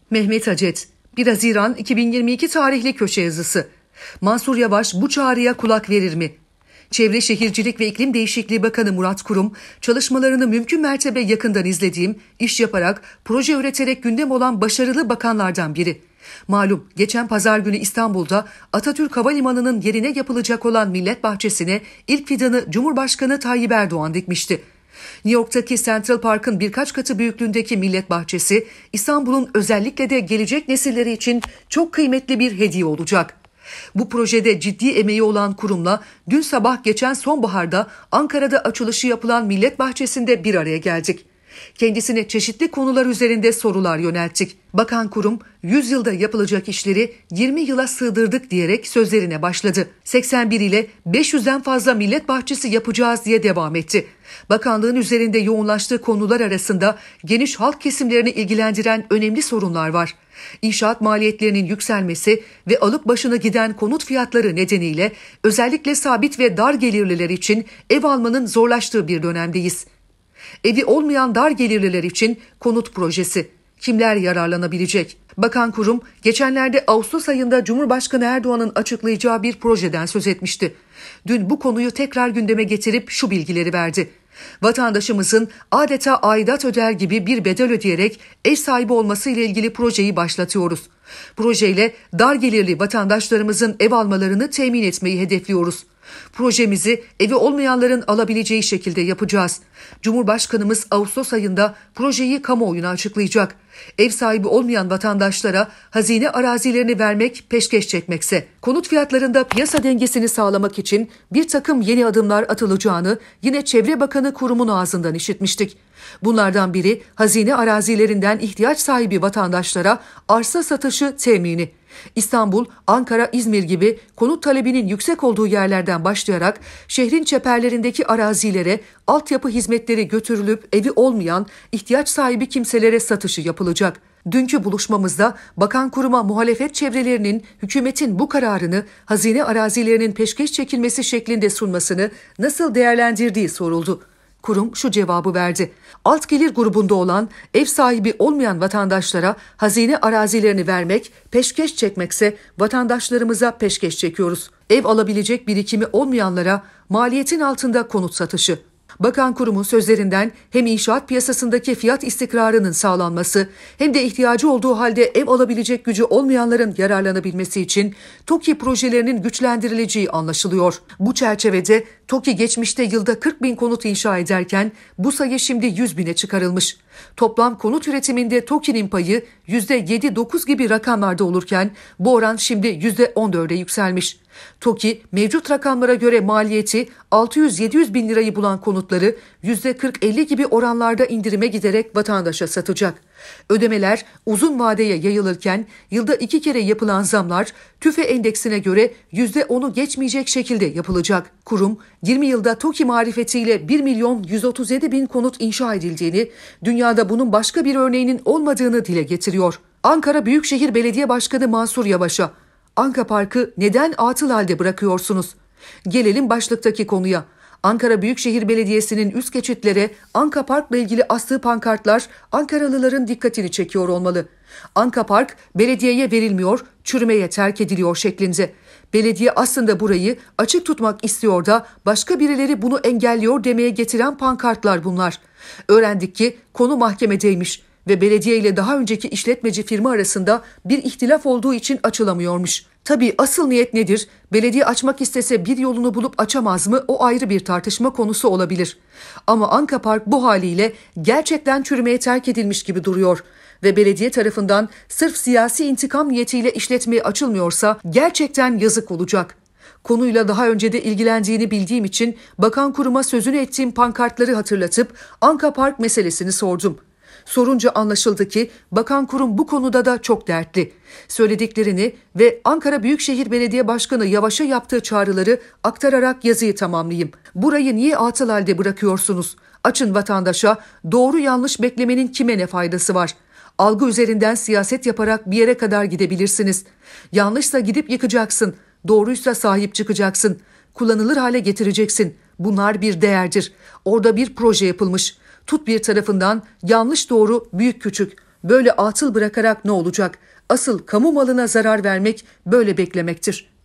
Mehmet Acet, 1 Haziran 2022 tarihli köşe yazısı. Mansur Yavaş bu çağrıya kulak verir mi? Çevre Şehircilik ve İklim Değişikliği Bakanı Murat Kurum, çalışmalarını mümkün mertebe yakından izlediğim, iş yaparak, proje üreterek gündem olan başarılı bakanlardan biri. Malum, geçen pazar günü İstanbul'da Atatürk Havalimanı'nın yerine yapılacak olan Millet Bahçesi'ne ilk fidanı Cumhurbaşkanı Tayyip Erdoğan dikmişti. New York'taki Central Park'ın birkaç katı büyüklüğündeki Millet Bahçesi, İstanbul'un özellikle de gelecek nesilleri için çok kıymetli bir hediye olacak. Bu projede ciddi emeği olan kurumla dün sabah geçen sonbaharda Ankara'da açılışı yapılan Millet Bahçesi'nde bir araya geldik. Kendisine çeşitli konular üzerinde sorular yönelttik. Bakan Kurum, 100 yılda yapılacak işleri 20 yıla sığdırdık diyerek sözlerine başladı. 81 ile 500'den fazla millet bahçesi yapacağız diye devam etti. Bakanlığın üzerinde yoğunlaştığı konular arasında geniş halk kesimlerini ilgilendiren önemli sorunlar var. İnşaat maliyetlerinin yükselmesi ve alıp başına giden konut fiyatları nedeniyle özellikle sabit ve dar gelirliler için ev almanın zorlaştığı bir dönemdeyiz. Evi olmayan dar gelirliler için konut projesi. Kimler yararlanabilecek? Bakan Kurum, geçenlerde Ağustos ayında Cumhurbaşkanı Erdoğan'ın açıklayacağı bir projeden söz etmişti. Dün bu konuyu tekrar gündeme getirip şu bilgileri verdi. Vatandaşımızın adeta aidat öder gibi bir bedel ödeyerek ev sahibi olması ile ilgili projeyi başlatıyoruz. Projeyle dar gelirli vatandaşlarımızın ev almalarını temin etmeyi hedefliyoruz. Projemizi evi olmayanların alabileceği şekilde yapacağız. Cumhurbaşkanımız Ağustos ayında projeyi kamuoyuna açıklayacak. Ev sahibi olmayan vatandaşlara hazine arazilerini vermek peşkeş çekmekse, konut fiyatlarında piyasa dengesini sağlamak için bir takım yeni adımlar atılacağını yine Çevre Bakanı Kurum'un ağzından işitmiştik. Bunlardan biri hazine arazilerinden ihtiyaç sahibi vatandaşlara arsa satışı temini. İstanbul, Ankara, İzmir gibi konut talebinin yüksek olduğu yerlerden başlayarak şehrin çeperlerindeki arazilere altyapı hizmetleri götürülüp evi olmayan ihtiyaç sahibi kimselere satışı yapılacak. Dünkü buluşmamızda Bakan Kurum'a muhalefet çevrelerinin hükümetin bu kararını hazine arazilerinin peşkeş çekilmesi şeklinde sunmasını nasıl değerlendirdiği soruldu. Kurum şu cevabı verdi. Alt gelir grubunda olan, ev sahibi olmayan vatandaşlara hazine arazilerini vermek, peşkeş çekmekse vatandaşlarımıza peşkeş çekiyoruz. Ev alabilecek birikimi olmayanlara maliyetin altında konut satışı. Bakan Kurum'un sözlerinden hem inşaat piyasasındaki fiyat istikrarının sağlanması hem de ihtiyacı olduğu halde ev alabilecek gücü olmayanların yararlanabilmesi için TOKİ projelerinin güçlendirileceği anlaşılıyor. Bu çerçevede TOKİ geçmişte yılda 40 bin konut inşa ederken bu sayı şimdi 100 bine çıkarılmış. Toplam konut üretiminde TOKİ'nin payı %7-9 gibi rakamlarda olurken bu oran şimdi %14'e yükselmiş. TOKİ mevcut rakamlara göre maliyeti 600-700 bin lirayı bulan konutları %40-50 gibi oranlarda indirime giderek vatandaşa satacak. Ödemeler uzun vadeye yayılırken yılda 2 kere yapılan zamlar TÜFE endeksine göre %10'u geçmeyecek şekilde yapılacak. Kurum 20 yılda TOKİ marifetiyle 1 milyon 137 bin konut inşa edildiğini, dünyada bunun başka bir örneğinin olmadığını dile getiriyor. Ankara Büyükşehir Belediye Başkanı Mansur Yavaş'a Anka Park'ı neden atıl halde bırakıyorsunuz? Gelelim başlıktaki konuya. Ankara Büyükşehir Belediyesi'nin üst geçitlere Anka Park'la ilgili astığı pankartlar Ankaralıların dikkatini çekiyor olmalı. Anka Park belediyeye verilmiyor, çürümeye terk ediliyor şeklinde. Belediye aslında burayı açık tutmak istiyor da başka birileri bunu engelliyor demeye getiren pankartlar bunlar. Öğrendik ki konu mahkemedeymiş ve belediye ile daha önceki işletmeci firma arasında bir ihtilaf olduğu için açılamıyormuş. Tabii asıl niyet nedir? Belediye açmak istese bir yolunu bulup açamaz mı? O ayrı bir tartışma konusu olabilir. Ama Anka Park bu haliyle gerçekten çürümeye terk edilmiş gibi duruyor. Ve belediye tarafından sırf siyasi intikam niyetiyle işletmeye açılmıyorsa gerçekten yazık olacak. Konuyla daha önce de ilgilendiğini bildiğim için Bakan Kurum'a sözünü ettiğim pankartları hatırlatıp Anka Park meselesini sordum. Sorunca anlaşıldı ki Bakan Kurum bu konuda da çok dertli. Söylediklerini ve Ankara Büyükşehir Belediye Başkanı Yavaş'a yaptığı çağrıları aktararak yazıyı tamamlayayım. Burayı niye atıl halde bırakıyorsunuz? Açın vatandaşa, doğru yanlış beklemenin kime ne faydası var? Algı üzerinden siyaset yaparak bir yere kadar gidebilirsiniz. Yanlışsa gidip yıkacaksın, doğruysa sahip çıkacaksın. Kullanılır hale getireceksin. Bunlar bir değerdir. Orada bir proje yapılmış. Tut bir tarafından yanlış doğru büyük küçük. Böyle atıl bırakarak ne olacak? Asıl kamu malına zarar vermek böyle beklemektir.